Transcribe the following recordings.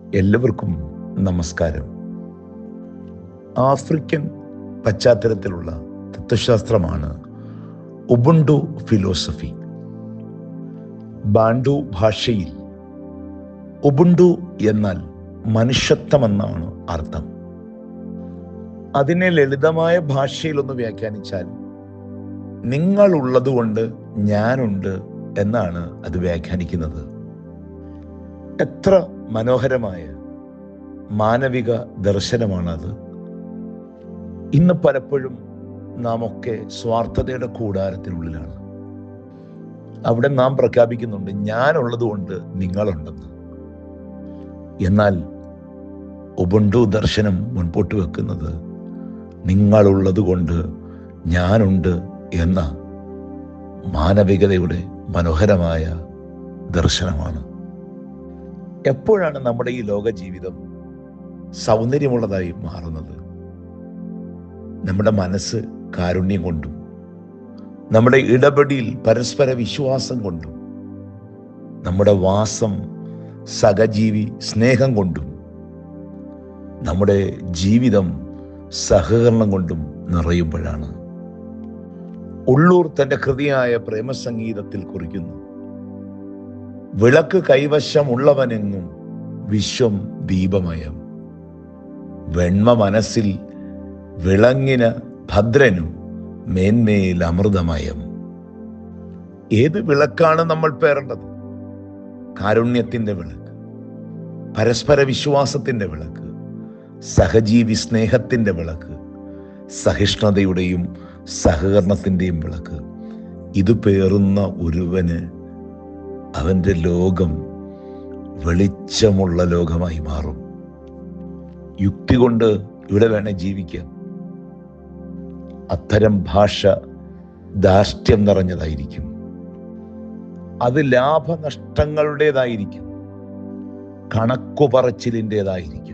എല്ലാവർക്കും നമസ്കാരം. ആഫ്രിക്കൻ പശ്ചാത്തലത്തിലുള്ള തത്വശാസ്ത്രമാണ് ഉബുണ്ടു ഫിലോസഫി. ബാൻഡു ഭാഷയിൽ ഉബുണ്ടു എന്നാൽ മനുഷ്യത്വമെന്നാണ് അർത്ഥം. അതിനെ ലളിതമായ ഭാഷയിലൊന്ന് വ്യാഖ്യാനിച്ചാൽ നിങ്ങളുള്ളതുകൊണ്ട് ഞാനുണ്ട് എന്നാണ് അത് വ്യാഖ്യാനിക്കുന്നത്. എത്ര മനോഹരമായ മാനവിക ദർശനമാണത്. ഇന്ന് പലപ്പോഴും നാം ഒക്കെ സ്വാർത്ഥതയുടെ കൂടാരത്തിനുള്ളിലാണ്. അവിടെ നാം പ്രഖ്യാപിക്കുന്നുണ്ട് ഞാനുള്ളത് കൊണ്ട് നിങ്ങളുണ്ടെന്ന്. എന്നാൽ ഉബുണ്ടു ദർശനം മുൻപോട്ട് വെക്കുന്നത് നിങ്ങളുള്ളത് കൊണ്ട് ഞാനുണ്ട് എന്ന മാനവികതയുടെ മനോഹരമായ ദർശനമാണ്. എപ്പോഴാണ് നമ്മുടെ ഈ ലോക ജീവിതം സൗന്ദര്യമുള്ളതായി മാറുന്നത്? നമ്മുടെ മനസ്സ് കാരുണ്യം കൊണ്ടും, നമ്മുടെ ഇടപെടിയിൽ പരസ്പര വിശ്വാസം കൊണ്ടും, നമ്മുടെ വാസം സഹജീവി സ്നേഹം കൊണ്ടും, നമ്മുടെ ജീവിതം സഹകരണം കൊണ്ടും നിറയുമ്പോഴാണ്. ഉള്ളൂർ തൻ്റെ കൃതിയായ പ്രേമസംഗീതത്തിൽ കുറിക്കുന്നു: വിളക്ക് കൈവശമുള്ളവനെങ്ങും വിശ്വം ദീപമയം, വെണ്മ മനസ്സിൽ വിളങ്ങിന ഭദ്രനും മേന്മയിൽ അമൃതമയം. ഏത് വിളക്കാണ് നമ്മൾ പേറേണ്ടത്? കാരുണ്യത്തിൻ്റെ വിളക്ക്, പരസ്പര വിശ്വാസത്തിൻ്റെ വിളക്ക്, സഹജീവി സ്നേഹത്തിൻ്റെ വിളക്ക്, സഹിഷ്ണുതയുടെയും സഹകരണത്തിൻ്റെയും വിളക്ക്. ഇത് പേറുന്ന ഒരുവന് അവൻ്റെ ലോകം വെളിച്ചമുള്ള ലോകമായി മാറും. യുക്തി കൊണ്ട് ഇവിടെ വേണേ ജീവിക്കാം. അത്തരം ഭാഷ ധാർഷ്ട്യം നിറഞ്ഞതായിരിക്കും. അത് ലാഭനഷ്ടങ്ങളുടേതായിരിക്കും, കണക്കുപറച്ചിലിൻ്റെതായിരിക്കും,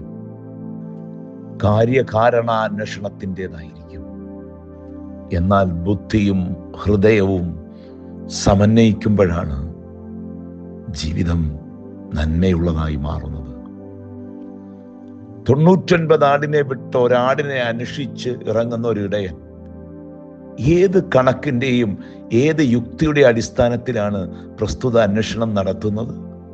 കാര്യകാരണാന്വേഷണത്തിൻ്റെതായിരിക്കും. എന്നാൽ ബുദ്ധിയും ഹൃദയവും സമന്വയിക്കുമ്പോഴാണ് ജീവിതം നന്മയുള്ളതായി മാറുന്നത്. 99 ആടിനെ വിട്ട് ഒരാടിനെ അന്വേഷിച്ച് ഇറങ്ങുന്ന ഒരിടയൻ ഏത് കണക്കിൻ്റെയും ഏത് യുക്തിയുടെ അടിസ്ഥാനത്തിലാണ് പ്രസ്തുത അന്വേഷണം നടത്തുന്നത്?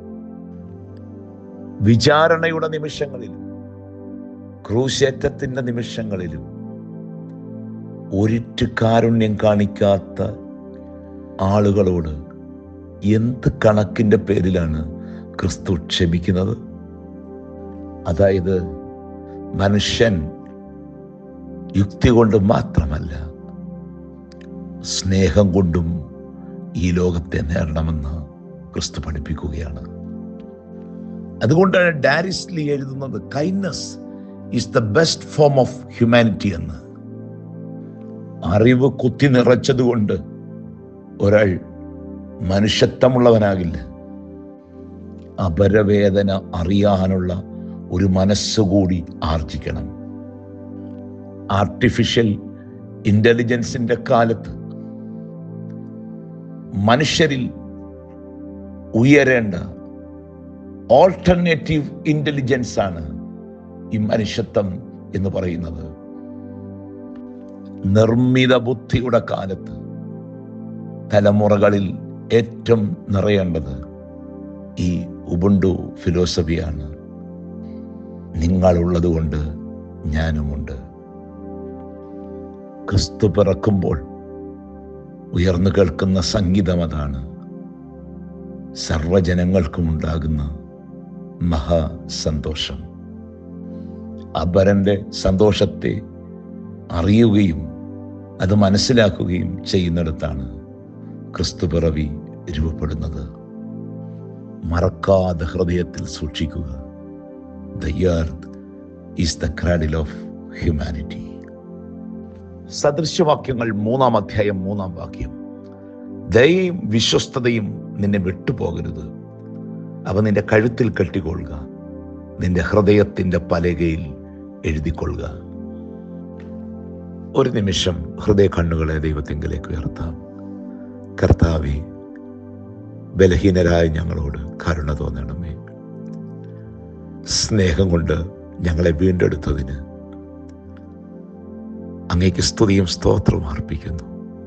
വിചാരണയുടെ നിമിഷങ്ങളിലും ക്രൂശേറ്റത്തിൻ്റെ നിമിഷങ്ങളിലും ഒരിറ്റു കാരുണ്യം കാണിക്കാത്ത ആളുകളോട് എന്ത് കണക്കിൻ്റെ പേരിലാണ് ക്രിസ്തു ക്ഷമിക്കുന്നത്? അതായത് മനുഷ്യൻ യുക്തി കൊണ്ട് മാത്രമല്ല, സ്നേഹം കൊണ്ടും ഈ ലോകത്തെ നേടണമെന്ന് ക്രിസ്തു പഠിപ്പിക്കുകയാണ്. അതുകൊണ്ടാണ് ഡാരിസ്ലി എഴുതുന്നത് kindness is the best form of humanity എന്ന്. അറിവ് കുത്തി നിറച്ചതുകൊണ്ട് ഒരാൾ മനുഷ്യത്വമുള്ളവനാകില്ല. അപരവേദന അറിയാനുള്ള ഒരു മനസ്സുകൂടി ആർജിക്കണം. ആർട്ടിഫിഷ്യൽ ഇന്റലിജൻസിന്റെ കാലത്ത് മനുഷ്യരിൽ ഉയരേണ്ട ഓൾട്ടർനേറ്റീവ് ഇന്റലിജൻസ് ആണ് ഈ മനുഷ്യത്വം എന്ന് പറയുന്നത്. നിർമ്മിത ബുദ്ധിയുടെ കാലത്ത് തലമുറകളിൽ ഏറ്റവും നിറയേണ്ടത് ഈ ഉബുണ്ടു ഫിലോസഫിയാണ്. നിങ്ങളുള്ളത് കൊണ്ട് ഞാനുമുണ്ട്. ക്രിസ്തു പിറക്കുമ്പോൾ ഉയർന്നു കേൾക്കുന്ന സംഗീതം അതാണ്. സർവജനങ്ങൾക്കും ഉണ്ടാകുന്ന മഹാസന്തോഷം. അപരന്റെ സന്തോഷത്തെ അറിയുകയും അത് മനസ്സിലാക്കുകയും ചെയ്യുന്നിടത്താണ് ക്രിസ്തു പിറവി രൂപപ്പെടുന്നത്. മറക്കാതെ ഹൃദയത്തിൽ സൂക്ഷിക്കുക. The earth is the cradle of humanity. സദൃശ്യവാക്യങ്ങൾ 3-ാം അധ്യായം 3-ാം വാക്യം: ദയയും വിശ്വസ്തതയും നിന്നെ വിട്ടുപോകരുത്. അവ നിന്റെ കഴുത്തിൽ കെട്ടിക്കൊള്ളുക, നിന്റെ ഹൃദയത്തിൻ്റെ പലകയിൽ എഴുതിക്കൊള്ളുക. ഒരു നിമിഷം ഹൃദയ കണ്ണുകളെ ദൈവത്തിങ്കലേക്ക് ഉയർത്താം. കർത്താവേ, ബലഹീനരായ ഞങ്ങളോട് കരുണ തോന്നണമേ. സ്നേഹം കൊണ്ട് ഞങ്ങളെ വീണ്ടെടുത്തതിന് അങ്ങേക്ക് സ്തുതിയും സ്തോത്രവും അർപ്പിക്കുന്നു.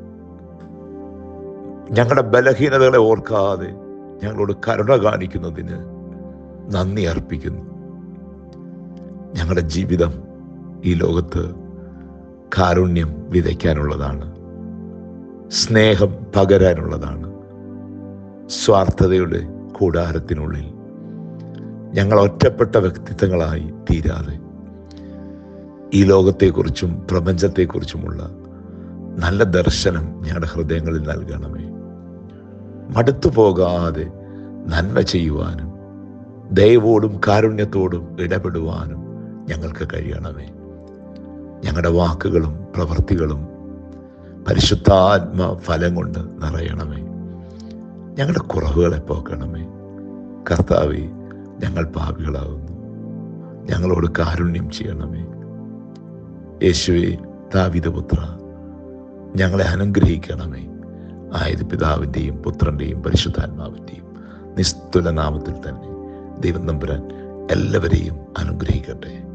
ഞങ്ങളുടെ ബലഹീനതകളെ ഓർക്കാതെ ഞങ്ങളോട് കരുണ കാണിക്കുന്നതിന് നന്ദി അർപ്പിക്കുന്നു. ഞങ്ങളുടെ ജീവിതം ഈ ലോകത്ത് കാരുണ്യം വിതയ്ക്കാനുള്ളതാണ്, സ്നേഹം പകരാനുള്ളതാണ്. സ്വാർത്ഥതയുടെ കൂടാരത്തിനുള്ളിൽ ഞങ്ങൾ ഒറ്റപ്പെട്ട വ്യക്തിത്വങ്ങളായി തീരാതെ ഈ ലോകത്തെക്കുറിച്ചും പ്രപഞ്ചത്തെക്കുറിച്ചുമുള്ള നല്ല ദർശനം ഞങ്ങളുടെ ഹൃദയങ്ങളിൽ നൽകണമേ. മടുത്തു പോകാതെ നന്മ ചെയ്യുവാനും ദയവോടും കാരുണ്യത്തോടും ഇടപെടുവാനും ഞങ്ങൾക്ക് കഴിയണമേ. ഞങ്ങളുടെ വാക്കുകളും പ്രവൃത്തികളും പരിശുദ്ധാത്മ ഫലം കൊണ്ട് നിറയണമേ. ഞങ്ങളുടെ കുറവുകളെ പോക്കണമേ. കർത്താവേ, ഞങ്ങൾ പാപികളാകുന്നു, ഞങ്ങളോട് കാരുണ്യം ചെയ്യണമേ. യേശുവേ, ദാവീദുപുത്ര, ഞങ്ങളെ അനുഗ്രഹിക്കണമേ. ആയത് പിതാവിൻ്റെയും പുത്രൻ്റെയും പരിശുദ്ധാത്മാവിൻ്റെയും നിസ്തുല നാമത്തിൽ തന്നെ ദൈവം തമ്പുരാൻ എല്ലാവരെയും അനുഗ്രഹിക്കട്ടെ.